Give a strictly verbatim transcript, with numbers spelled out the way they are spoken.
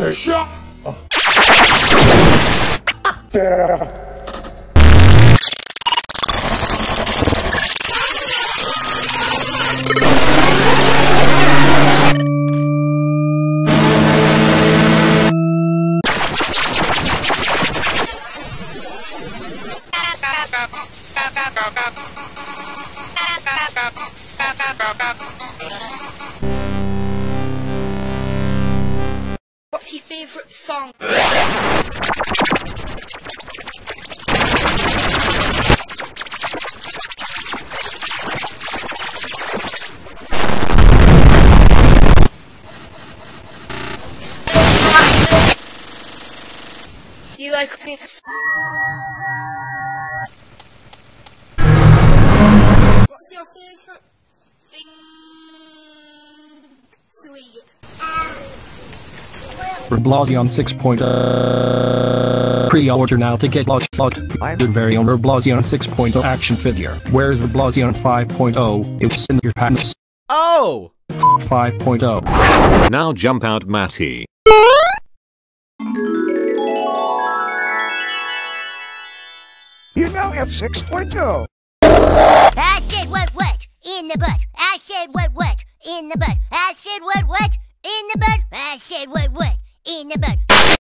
Shut up. What's your favourite song? Do you like listening to? What's your favourite thing to eat? Reblazion six point oh. Pre-order now to get logged logged. Your very own Reblazion six point oh action figure. Where's Reblazion five point oh? It's in your pants. Oh! five point oh. Now jump out, Matty. You now have six point oh. I said what what? In the butt. I said what what? In the butt. I said what what? In the butt. I said what what? In the butt.